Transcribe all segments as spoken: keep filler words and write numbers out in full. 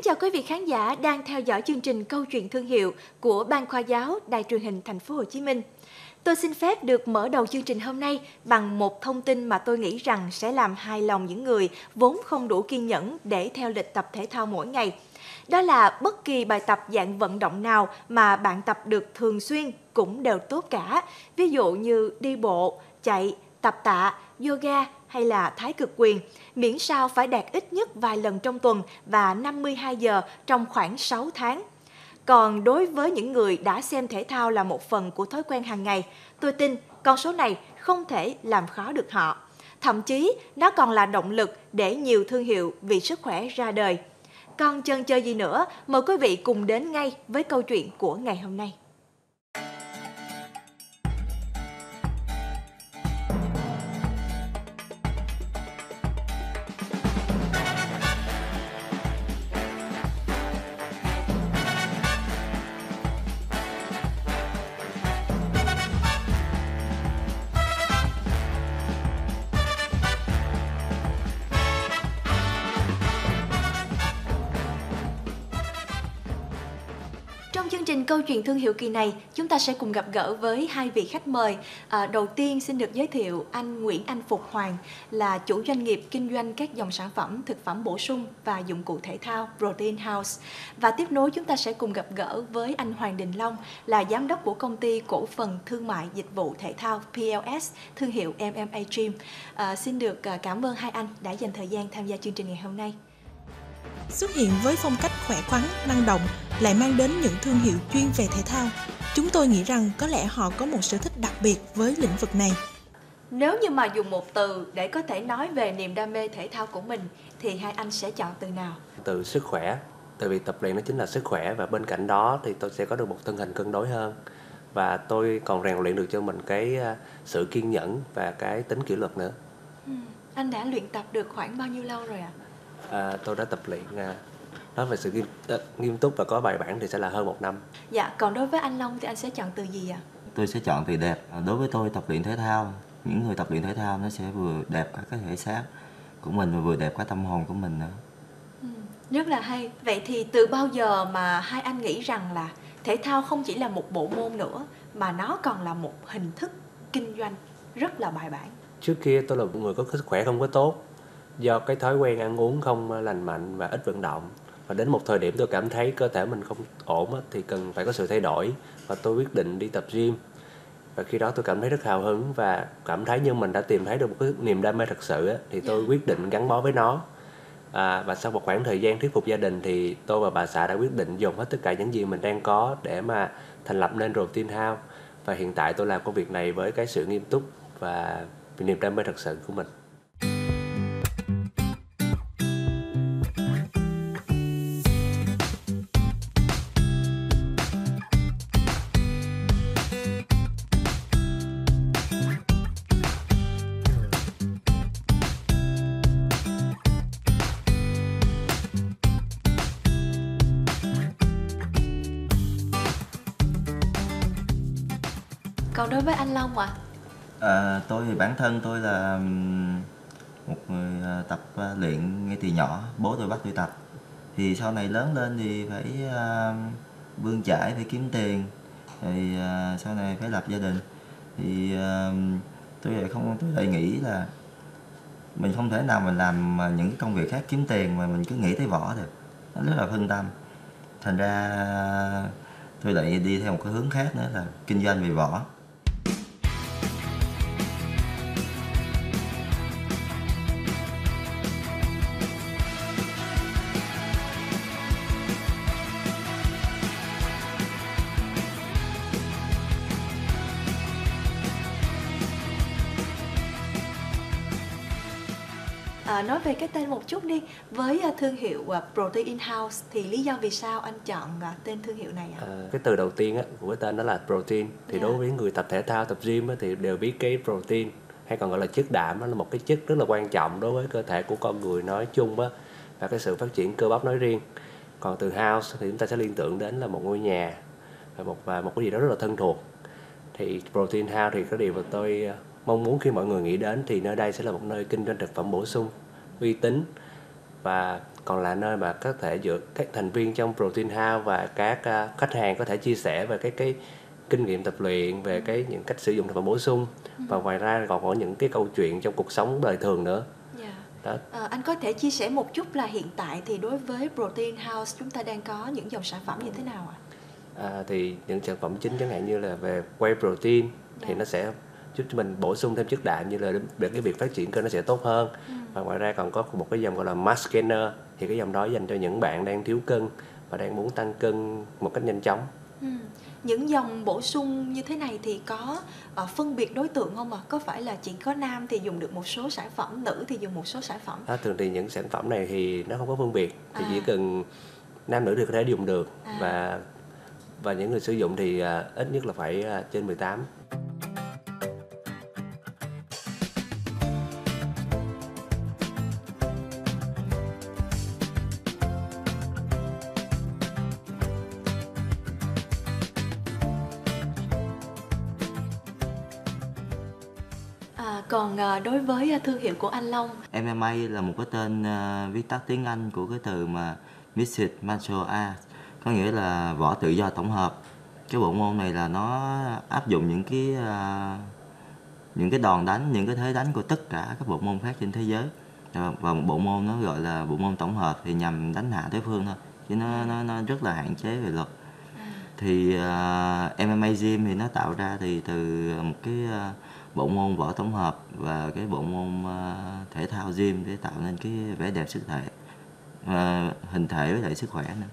chào quý vị khán giả đang theo dõi chương trình Câu chuyện thương hiệu của Ban Khoa giáo Đài truyền hình Thành phố Hồ Chí Minh. Tôi xin phép được mở đầu chương trình hôm nay bằng một thông tin mà tôi nghĩ rằng sẽ làm hài lòng những người vốn không đủ kiên nhẫn để theo lịch tập thể thao mỗi ngày. Đó là bất kỳ bài tập dạng vận động nào mà bạn tập được thường xuyên cũng đều tốt cả. Ví dụ như đi bộ, chạy, tập tạ, yoga hay là thái cực quyền, miễn sao phải đạt ít nhất vài lần trong tuần và năm mươi hai giờ trong khoảng sáu tháng. Còn đối với những người đã xem thể thao là một phần của thói quen hàng ngày, tôi tin con số này không thể làm khó được họ. Thậm chí, nó còn là động lực để nhiều thương hiệu vì sức khỏe ra đời. Còn chần chờ gì nữa, mời quý vị cùng đến ngay với câu chuyện của ngày hôm nay. Trong chương trình Câu chuyện thương hiệu kỳ này, chúng ta sẽ cùng gặp gỡ với hai vị khách mời. À, đầu tiên xin được giới thiệu anh Nguyễn Anh Phục Hoàng là chủ doanh nghiệp kinh doanh các dòng sản phẩm thực phẩm bổ sung và dụng cụ thể thao Protein House. Và tiếp nối chúng ta sẽ cùng gặp gỡ với anh Hoàng Đình Long là giám đốc của công ty cổ phần thương mại dịch vụ thể thao pê lờ ét, thương hiệu em em a Gym. À, xin được cảm ơn hai anh đã dành thời gian tham gia chương trình ngày hôm nay. Xuất hiện với phong cách khỏe khoắn, năng động, lại mang đến những thương hiệu chuyên về thể thao. Chúng tôi nghĩ rằng có lẽ họ có một sở thích đặc biệt với lĩnh vực này. Nếu như mà dùng một từ để có thể nói về niềm đam mê thể thao của mình, thì hai anh sẽ chọn từ nào? Từ sức khỏe, tại vì tập luyện nó chính là sức khỏe, và bên cạnh đó thì tôi sẽ có được một thân hình cân đối hơn. Và tôi còn rèn luyện được cho mình cái sự kiên nhẫn và cái tính kỷ luật nữa. Ừ. Anh đã luyện tập được khoảng bao nhiêu lâu rồi ạ? À, tôi đã tập luyện à, nói về sự nghiêm, à, nghiêm túc và có bài bản thì sẽ là hơn một năm. Dạ, còn đối với anh Long thì anh sẽ chọn từ gì ạ? Tôi sẽ chọn từ đẹp. Đối với tôi, tập luyện thể thao, những người tập luyện thể thao nó sẽ vừa đẹp cả cái thể xác của mình và vừa đẹp cả tâm hồn của mình nữa. Ừ, rất là hay. Vậy thì từ bao giờ mà hai anh nghĩ rằng là thể thao không chỉ là một bộ môn nữa mà nó còn là một hình thức kinh doanh rất là bài bản? Trước kia tôi là một người có sức khỏe không có tốt, do cái thói quen ăn uống không lành mạnh và ít vận động. Và đến một thời điểm tôi cảm thấy cơ thể mình không ổn thì cần phải có sự thay đổi, và tôi quyết định đi tập gym. Và khi đó tôi cảm thấy rất hào hứng và cảm thấy như mình đã tìm thấy được một cái niềm đam mê thật sự thì tôi quyết định gắn bó với nó. À, và sau một khoảng thời gian thuyết phục gia đình thì tôi và bà xã đã quyết định dùng hết tất cả những gì mình đang có để mà thành lập nên Protein House. Và hiện tại tôi làm công việc này với cái sự nghiêm túc và niềm đam mê thật sự của mình. Còn đối với anh Long ạ? À? À, tôi thì bản thân tôi là một người tập luyện ngay từ nhỏ, bố tôi bắt tôi tập. Thì sau này lớn lên thì phải uh, bươn chải, phải kiếm tiền, thì uh, sau này phải lập gia đình. Thì uh, tôi lại không, tôi lại nghĩ là mình không thể nào mình làm những công việc khác kiếm tiền mà mình cứ nghĩ tới võ được, nó rất là phân tâm. Thành ra tôi lại đi theo một cái hướng khác nữa là kinh doanh về võ. À, nói về cái tên một chút đi. Với uh, thương hiệu uh, Protein House thì lý do vì sao anh chọn uh, tên thương hiệu này ạ? À, cái từ đầu tiên á, của cái tên đó là protein. Thì yeah. đối với người tập thể thao, tập gym á, thì đều biết cái protein hay còn gọi là chất đạm, nó là một cái chất rất là quan trọng đối với cơ thể của con người nói chung á, và cái sự phát triển cơ bắp nói riêng. Còn từ house thì chúng ta sẽ liên tưởng đến là một ngôi nhà và một, và một cái gì đó rất là thân thuộc. Thì Protein House thì cái điều mà tôi mong muốn khi mọi người nghĩ đến thì nơi đây sẽ là một nơi kinh doanh thực phẩm bổ sung uy tín và còn là nơi mà có thể giữa các thành viên trong Protein House và các uh, khách hàng có thể chia sẻ về cái cái kinh nghiệm tập luyện, về cái những cách sử dụng thực phẩm bổ sung, và ngoài ra còn có những cái câu chuyện trong cuộc sống đời thường nữa. Yeah. Đó. À, anh có thể chia sẻ một chút là hiện tại thì đối với Protein House chúng ta đang có những dòng sản phẩm như thế nào ạ? À, thì những sản phẩm chính chẳng hạn như là về whey protein, yeah, thì nó sẽ giúp cho mình bổ sung thêm chất đạm, như là để cái việc phát triển cơ nó sẽ tốt hơn. Ừ. Và ngoài ra còn có một cái dòng gọi là Mass Gainer, thì cái dòng đó dành cho những bạn đang thiếu cân và đang muốn tăng cân một cách nhanh chóng. Ừ. Những dòng bổ sung như thế này thì có uh, phân biệt đối tượng không ạ? À? Có phải là chỉ có nam thì dùng được một số sản phẩm, nữ thì dùng một số sản phẩm? À, thường thì những sản phẩm này thì nó không có phân biệt, thì à. chỉ cần nam nữ đều có thể dùng được. à. và và những người sử dụng thì uh, ít nhất là phải uh, trên mười tám. À, còn uh, đối với uh, thương hiệu của anh Long, em em a là một cái tên uh, viết tắt tiếng Anh của cái từ mà Mixed Martial Arts, có nghĩa là võ tự do tổng hợp. Cái bộ môn này là nó áp dụng những cái uh, những cái đòn đánh, những cái thế đánh của tất cả các bộ môn khác trên thế giới, và một bộ môn nó gọi là bộ môn tổng hợp, thì nhằm đánh hạ đối phương thôi, chứ nó nó nó rất là hạn chế về luật. Thì uh, em em a Gym thì nó tạo ra thì từ một cái uh, bộ môn võ tổng hợp và cái bộ môn uh, thể thao gym để tạo nên cái vẻ đẹp sức thể, uh, hình thể với lại sức khỏe nữa.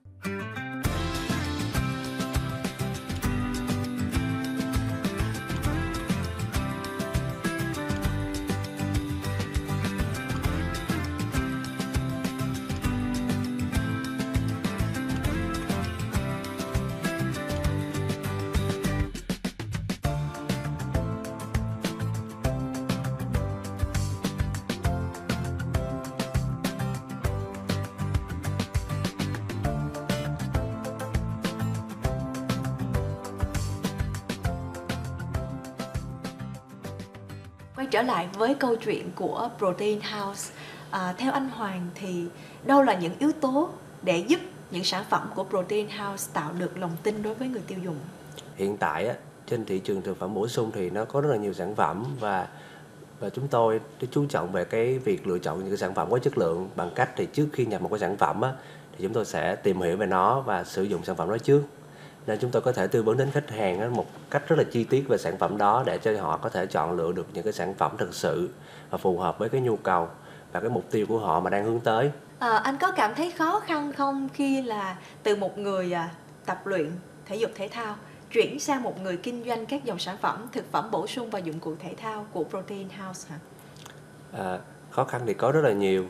quay trở lại với câu chuyện của Protein House, à, theo anh Hoàng thì đâu là những yếu tố để giúp những sản phẩm của Protein House tạo được lòng tin đối với người tiêu dùng? Hiện tại á, trên thị trường thực phẩm bổ sung thì nó có rất là nhiều sản phẩm, và và chúng tôi chú trọng về cái việc lựa chọn những cái sản phẩm có chất lượng bằng cách thì trước khi nhập một cái sản phẩm á, thì chúng tôi sẽ tìm hiểu về nó và sử dụng sản phẩm đó trước. Nên chúng tôi có thể tư vấn đến khách hàng một cách rất là chi tiết về sản phẩm đó để cho họ có thể chọn lựa được những cái sản phẩm thực sự và phù hợp với cái nhu cầu và cái mục tiêu của họ mà đang hướng tới. À, anh có cảm thấy khó khăn không khi là từ một người à, tập luyện thể dục thể thao chuyển sang một người kinh doanh các dòng sản phẩm thực phẩm bổ sung và dụng cụ thể thao của Protein House hả? À, khó khăn thì có rất là nhiều,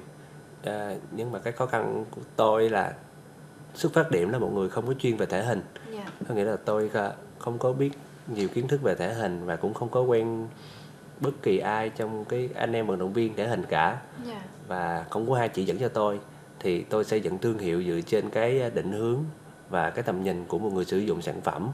à, nhưng mà cái khó khăn của tôi là xuất phát điểm là một người không có chuyên về thể hình. Yeah. Có nghĩa là tôi không có biết nhiều kiến thức về thể hình và cũng không có quen bất kỳ ai trong cái anh em vận động viên thể hình cả. Yeah. Và không có ai chỉ dẫn cho tôi, thì tôi xây dựng thương hiệu dựa trên cái định hướng và cái tầm nhìn của một người sử dụng sản phẩm.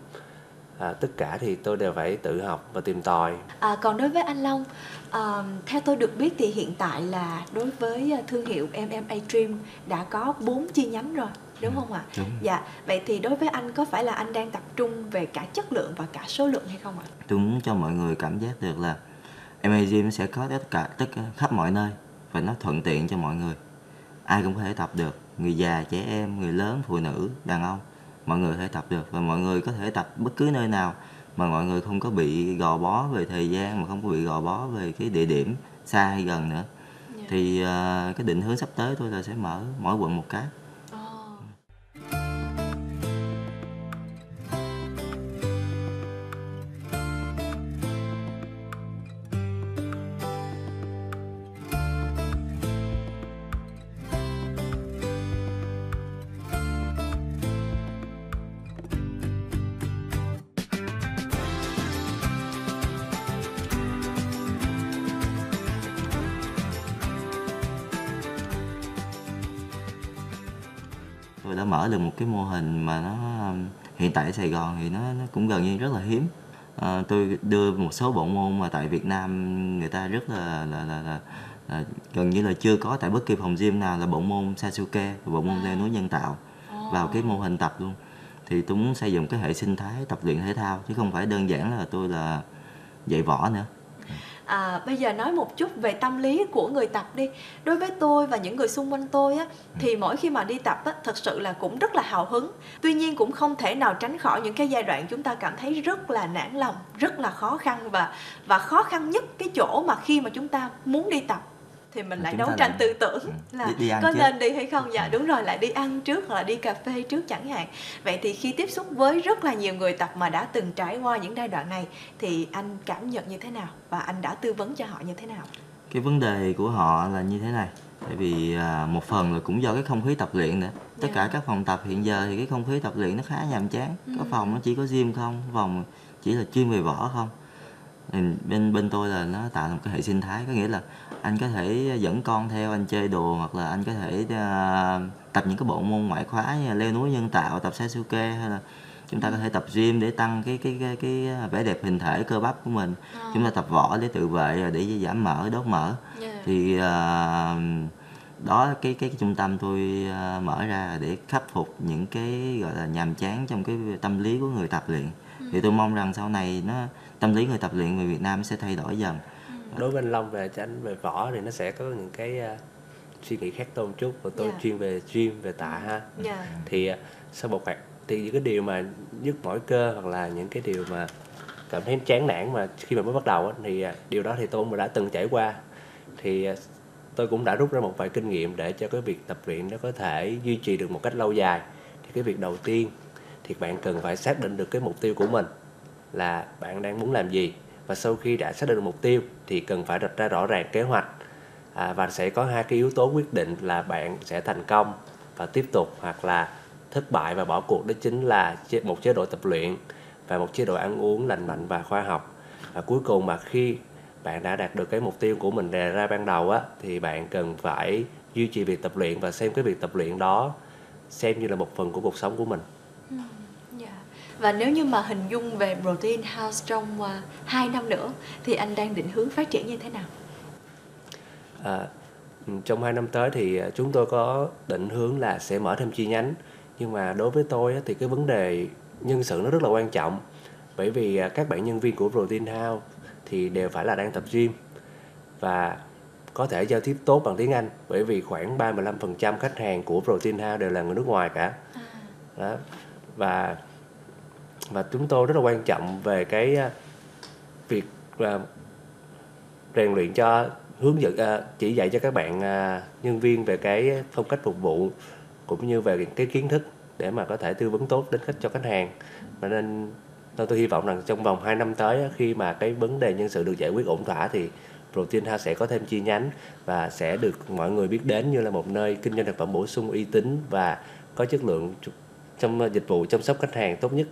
À, tất cả thì tôi đều phải tự học và tìm tòi. À, còn đối với anh Long, à, theo tôi được biết thì hiện tại là đối với thương hiệu em em a Dream đã có bốn chi nhánh rồi, đúng không ạ? Đúng. Dạ, vậy thì đối với anh có phải là anh đang tập trung về cả chất lượng và cả số lượng hay không ạ? Tôi muốn cho mọi người cảm giác được là em em a Gym sẽ có tất cả tất cả khắp mọi nơi và nó thuận tiện cho mọi người. Ai cũng có thể tập được, người già, trẻ em, người lớn, phụ nữ, đàn ông, mọi người có thể tập được, và mọi người có thể tập bất cứ nơi nào mà mọi người không có bị gò bó về thời gian, mà không có bị gò bó về cái địa điểm xa hay gần nữa. Yeah. Thì uh, cái định hướng sắp tới tôi là sẽ mở mỗi quận một cái. Tôi đã mở được một cái mô hình mà nó hiện tại ở Sài Gòn thì nó, nó cũng gần như rất là hiếm. À, tôi đưa một số bộ môn mà tại Việt Nam người ta rất là là, là, là là gần như là chưa có tại bất kỳ phòng gym nào là bộ môn Sasuke, bộ môn leo núi nhân tạo vào cái mô hình tập luôn. Thì tôi muốn xây dựng cái hệ sinh thái tập luyện thể thao chứ không phải đơn giản là tôi là dạy võ nữa. À, bây giờ nói một chút về tâm lý của người tập đi. Đối với tôi và những người xung quanh tôi á, thì mỗi khi mà đi tập á, thật sự là cũng rất là hào hứng. Tuy nhiên cũng không thể nào tránh khỏi những cái giai đoạn chúng ta cảm thấy rất là nản lòng, rất là khó khăn. Và và khó khăn nhất cái chỗ mà khi mà chúng ta muốn đi tập thì mình lại Chúng đấu ta tranh lại- tư tưởng là đi- đi ăn có trước. nên đi hay không. Dạ đúng rồi, lại đi ăn trước hoặc là đi cà phê trước chẳng hạn. Vậy thì khi tiếp xúc với rất là nhiều người tập mà đã từng trải qua những giai đoạn này thì anh cảm nhận như thế nào và anh đã tư vấn cho họ như thế nào? Cái vấn đề của họ là như thế này, tại vì à, một phần là cũng do cái không khí tập luyện nữa. Tất Dạ. cả các phòng tập hiện giờ thì cái không khí tập luyện nó khá nhàm chán. Có phòng nó chỉ có gym không, phòng chỉ là chuyên về võ không. Thì bên bên tôi là nó tạo một cái hệ sinh thái, có nghĩa là anh có thể dẫn con theo anh chơi đùa, hoặc là anh có thể à, tập những cái bộ môn ngoại khóa như là leo núi nhân tạo, tập Sasuke, hay là chúng ta có thể tập gym để tăng cái cái cái cái vẻ đẹp hình thể cơ bắp của mình. À. Chúng ta tập võ để tự vệ, để giảm mỡ, đốt mỡ. Dạ. Thì à, đó cái cái, cái trung tâm tôi à, mở ra để khắc phục những cái gọi là nhàm chán trong cái tâm lý của người tập luyện. Thì tôi mong rằng sau này nó tâm lý người tập luyện người Việt Nam sẽ thay đổi dần. Đối với anh Long về cho anh về võ thì nó sẽ có những cái uh, suy nghĩ khác tôi một chút, và tôi Dạ. chuyên về gym, về tạ ha. Dạ. Thì uh, sau một khoảng thì những cái điều mà nhức mỏi cơ hoặc là những cái điều mà cảm thấy chán nản mà khi mà mới bắt đầu á, thì uh, điều đó thì tôi cũng đã từng trải qua. Thì uh, tôi cũng đã rút ra một vài kinh nghiệm để cho cái việc tập luyện nó có thể duy trì được một cách lâu dài. Thì cái việc đầu tiên thì bạn cần phải xác định được cái mục tiêu của mình là bạn đang muốn làm gì, và sau khi đã xác định được mục tiêu thì cần phải đặt ra rõ ràng kế hoạch. À, và sẽ có hai cái yếu tố quyết định là bạn sẽ thành công và tiếp tục, hoặc là thất bại và bỏ cuộc. Đó chính là một chế độ tập luyện và một chế độ ăn uống lành mạnh và khoa học. Và cuối cùng mà khi bạn đã đạt được cái mục tiêu của mình đề ra ban đầu á, thì bạn cần phải duy trì việc tập luyện và xem cái việc tập luyện đó xem như là một phần của cuộc sống của mình. Dạ. Và nếu như mà hình dung về Protein House trong uh, hai năm nữa thì anh đang định hướng phát triển như thế nào? À, trong hai năm tới thì chúng tôi có định hướng là sẽ mở thêm chi nhánh. Nhưng mà đối với tôi á, thì cái vấn đề nhân sự nó rất là quan trọng. Bởi vì các bạn nhân viên của Protein House thì đều phải là đang tập gym và có thể giao tiếp tốt bằng tiếng Anh. Bởi vì khoảng ba mươi lăm phần trăm khách hàng của Protein House đều là người nước ngoài cả. Đó. Và và chúng tôi rất là quan trọng về cái uh, việc uh, rèn luyện cho hướng dẫn uh, chỉ dạy cho các bạn uh, nhân viên về cái phong cách phục vụ cũng như về cái kiến thức để mà có thể tư vấn tốt đến khách cho khách hàng. Và nên tôi, tôi hy vọng rằng trong vòng hai năm tới, khi mà cái vấn đề nhân sự được giải quyết ổn thỏa thì Protein House sẽ có thêm chi nhánh và sẽ được mọi người biết đến như là một nơi kinh doanh thực phẩm bổ sung uy tín và có chất lượng trong dịch vụ chăm sóc khách hàng tốt nhất.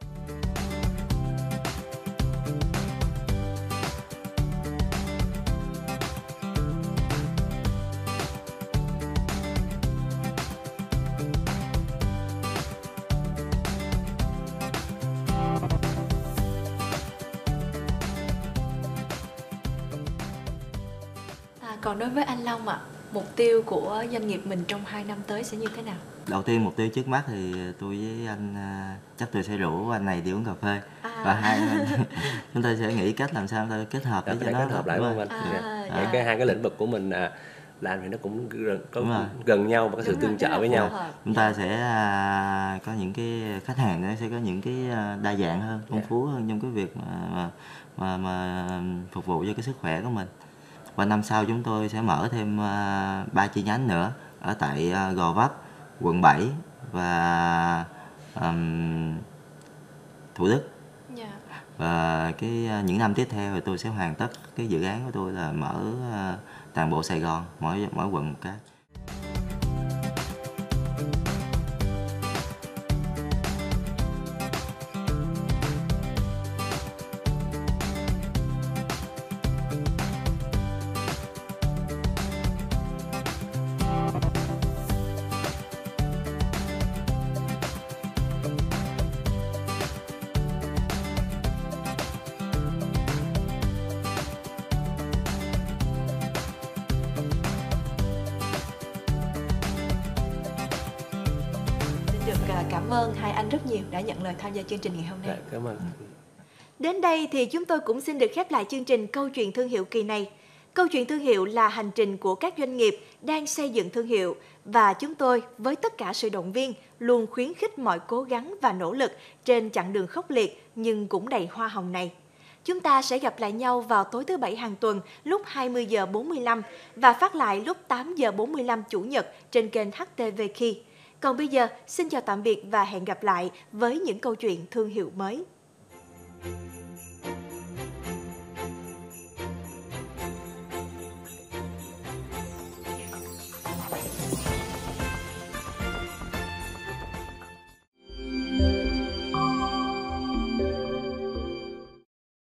À, còn đối với anh Long ạ, à, mục tiêu của doanh nghiệp mình trong hai năm tới sẽ như thế nào? Đầu tiên mục tiêu trước mắt thì tôi với anh chắc tôi sẽ rủ anh này đi uống cà phê. À. Và hai chúng ta sẽ nghĩ cách làm sao ta kết hợp để cho nó kết hợp lại đúng không anh? À, Dạ. dạ. Những cái hai cái lĩnh vực của mình à, làm thì nó cũng gần, có Đúng rồi. gần nhau và có sự Đúng rồi, tương rất là trợ với phù nhau. hợp. Chúng ta sẽ à, có những cái khách hàng nó sẽ có những cái à, đa dạng hơn, phong Dạ. phú hơn trong cái việc mà, mà mà mà phục vụ cho cái sức khỏe của mình. Và năm sau chúng tôi sẽ mở thêm à, ba chi nhánh nữa ở tại à, Gò Vấp, quận bảy và um, Thủ Đức. Dạ. Và cái à, những năm tiếp theo thì tôi sẽ hoàn tất cái dự án của tôi là mở à, toàn bộ Sài Gòn, mỗi mỗi quận một cái. cảm ơn hai anh rất nhiều đã nhận lời tham gia chương trình ngày hôm nay. Dạ, cảm ơn. Đến đây thì chúng tôi cũng xin được khép lại chương trình Câu chuyện thương hiệu kỳ này. Câu chuyện thương hiệu là hành trình của các doanh nghiệp đang xây dựng thương hiệu và chúng tôi với tất cả sự động viên luôn khuyến khích mọi cố gắng và nỗ lực trên chặng đường khốc liệt nhưng cũng đầy hoa hồng này. Chúng ta sẽ gặp lại nhau vào tối thứ Bảy hàng tuần lúc hai mươi giờ bốn mươi lăm và phát lại lúc tám giờ bốn mươi lăm Chủ nhật trên kênh hát tê vê Key. Còn bây giờ, xin chào tạm biệt và hẹn gặp lại với những câu chuyện thương hiệu mới.